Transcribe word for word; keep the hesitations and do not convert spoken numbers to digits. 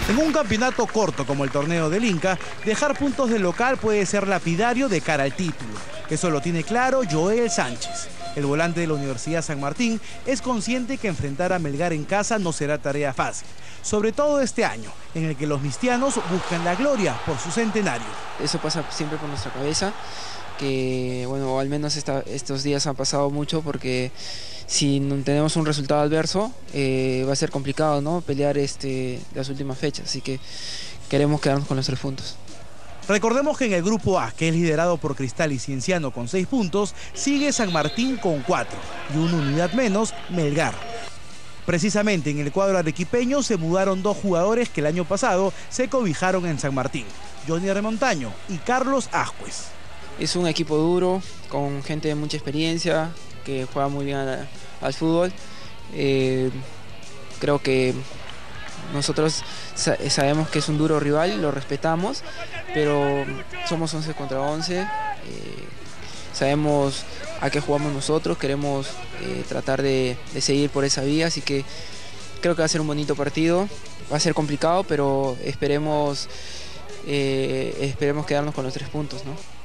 En un campeonato corto como el torneo del Inca, dejar puntos de local puede ser lapidario de cara al título. Eso lo tiene claro Joel Sánchez. El volante de la Universidad San Martín es consciente que enfrentar a Melgar en casa no será tarea fácil, sobre todo este año, en el que los mistianos buscan la gloria por su centenario. Eso pasa siempre por nuestra cabeza, que bueno, al menos esta, estos días han pasado mucho, porque si no tenemos un resultado adverso, eh, va a ser complicado, ¿no?, pelear este, las últimas fechas, así que queremos quedarnos con los tres puntos. Recordemos que en el grupo A, que es liderado por Cristal y Cienciano con seis puntos, sigue San Martín con cuatro y una unidad menos, Melgar. Precisamente en el cuadro arequipeño se mudaron dos jugadores que el año pasado se cobijaron en San Martín, Johnny Remontaño y Carlos Ascuez. Es un equipo duro, con gente de mucha experiencia, que juega muy bien al, al fútbol. Eh, creo que nosotros sa sabemos que es un duro rival, lo respetamos, pero somos once contra once, eh, sabemos a qué jugamos nosotros, queremos eh, tratar de, de seguir por esa vía, así que creo que va a ser un bonito partido, va a ser complicado, pero esperemos, eh, esperemos quedarnos con los tres puntos, ¿no?